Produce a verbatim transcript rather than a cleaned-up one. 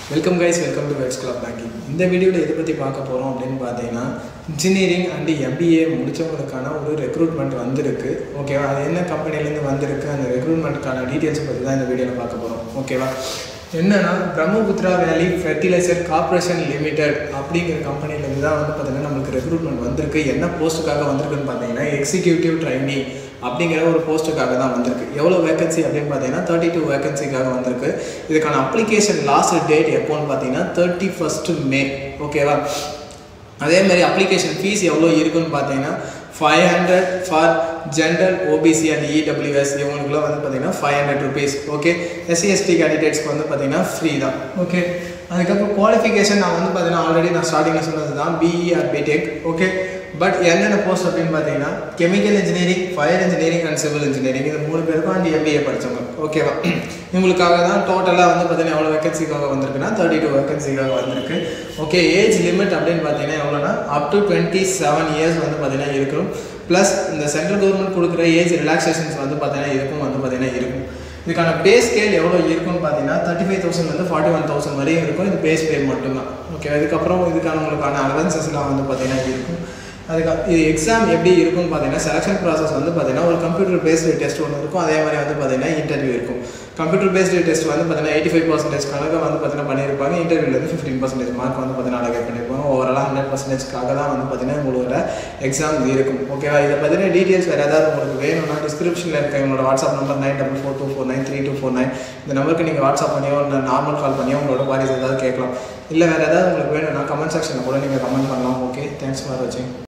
Welcome guys, welcome to vex club banking. இந்த வீடியோவில் எதை பற்றி பார்க்க போகிறோம் அப்படின்னு பார்த்தீங்கன்னா, இன்ஜினியரிங் அண்டு எம்பிஏ முடித்தவங்களுக்கான ஒரு ரெக்ரூட்மெண்ட் வந்திருக்கு. ஓகேவா? அது என்ன கம்பெனிலேருந்து வந்திருக்கு, அந்த ரெக்ரூட்மெண்ட்டுக்கான டீட்டெயில்ஸை பற்றி தான் இந்த வீடியோவில் பார்க்க போகிறோம். ஓகேவா? என்னன்னா, பிரம்மபுத்திரா வேலி ஃபெர்டிலைசர் கார்பரேஷன் லிமிடெட் அப்படிங்கிற கம்பெனிலேருந்து தான் வந்து பார்த்தீங்கன்னா நம்மளுக்கு ரெக்ரூட்மெண்ட் வந்திருக்கு. என்ன போஸ்ட்டுக்காக வந்திருக்குன்னு பார்த்தீங்கன்னா, எக்ஸிக்யூட்டிவ் ட்ரைனிங் அப்படிங்கிற ஒரு போஸ்ட்டுக்காக தான் வந்திருக்கு. எவ்வளோ வேகன்சி அப்படின்னு பார்த்தீங்கன்னா தேர்ட்டி டூ வேகன்சிக்காக வந்திருக்கு. இதுக்கான அப்ளிகேஷன் லாஸ்ட் டேட் எப்போன்னு பார்த்தீங்கன்னா தேர்ட்டி ஃபஸ்ட்டு மே. ஓகேவா? அதேமாதிரி அப்ளிகேஷன் ஃபீஸ் எவ்வளோ இருக்குன்னு பார்த்தீங்கன்னா five hundred for general, OBC and EWS இவங்களுக்குலாம் வந்து பார்த்தீங்கன்னா five hundred rupees. Okay, SC ST கேண்டிடேட்ஸ்க்கு வந்து பார்த்தீங்கன்னா ஃப்ரீ தான். ஓகே, அதுக்கப்புறம் குவாலிஃபிகேஷன் நான் வந்து பார்த்தீங்கன்னா ஆல்ரெடி நான் ஸ்டார்டிங்கில் சொன்னது தான் BE or BTech. Okay, but என்னென்ன போஸ்ட் அப்படின்னு பார்த்தீங்கன்னா chemical engineering, fire engineering and civil engineering இது மூணு பேருக்கும் அண்ட் எம்பிஏ படித்தவங்க. ஓகேவா? இவங்களுக்காக தான் டோட்டலாக வந்து பார்த்தீங்கன்னா எவ்வளோ வேகன்சிக்காக வந்திருக்குன்னா தேர்ட்டி டூ வேகன்சிக்காக வந்திருக்கு. ஓகே, ஏஜ் லிமிட் அப்படின்னு பார்த்தீங்கன்னா எவ்வளோனா up to twenty seven years வந்து பார்த்தீங்கன்னா இருக்கும். ப்ளஸ் இந்த சென்ட்ரல் கவர்மெண்ட் கொடுக்குற ஏஜ் ரிலாக்ஸேஷன்ஸ் வந்து பார்த்தீங்கன்னா இருக்கும் வந்து பார்த்தீங்கன்னா இருக்கும். இதுக்கான பே ஸ்கேல் எவ்வளோ இருக்குன்னு பார்த்தீங்கன்னா தேர்ட்டி ஃபைவ் தௌசண்ட் வந்து ஃபார்ட்டி ஒன் தௌசண்ட் வரையும் இருக்கும். இது பேஸ் பே மட்டும்தான். ஓகே, அதுக்கப்புறம் இதுக்கான உங்களுக்கான அலவன்சஸ்லாம் வந்து பார்த்தீங்கன்னா இருக்கும். அதுக்கு இது எக்ஸாம் எப்படி இருக்குன்னு பார்த்தீங்கன்னா செலெக்ஷன் ப்ராசஸ் வந்து பார்த்தீங்கன்னா ஒரு கம்ப்யூட்டர் பேஸ்டு டெஸ்ட் ஒன்று இருக்கும். அதே மாதிரி வந்து பார்த்தீங்கன்னா இன்டர்வியூ இருக்கும். கம்ப்யூட்டர் பேஸ்டு டெஸ்ட் வந்து பார்த்தீங்கன்னா எயிட்டி ஃபைவ் பர்சன்டேஜ் கணக்கு வந்து பார்த்தீங்கன்னா பண்ணியிருப்பாங்க. இன்டர்வியூலேருந்து ஃபிஃப்டீன் பர்சன்டேஜ் மார்க் வந்து பார்த்தீங்கன்னா அலகேட் பண்ணியிருப்பாங்க. ஓவராலாக ஹண்ட்ரட் பர்சன்டேஜ்க்காக தான் வந்து பார்த்தீங்கன்னா உங்களோட எக்ஸாம் இருக்கும். ஓகேவா? இதை பற்றின டீட்டெயில்ஸ் வேறு ஏதாவது உங்களுக்கு வேணும்னா டிஸ்கிரிப்ஷனில் இருக்க எங்களோட WhatsApp number nine double four two four nine three two four nine இந்த நம்பருக்கு நீங்கள் வாட்ஸ்அப் பண்ணியோ இல்லை நார்மல் கால் பண்ணியோ உங்களோட குவாரிஸ் ஏதாவது கேட்கலாம். இல்லை வேறு ஏதாவது உங்களுக்கு வேணும்னா கமெண்ட் செக்ஷனில் கூட நீங்கள் கமெண்ட் பண்ணலாம். ஓகே, தேங்க்ஸ் ஃபார் வாட்சிங்.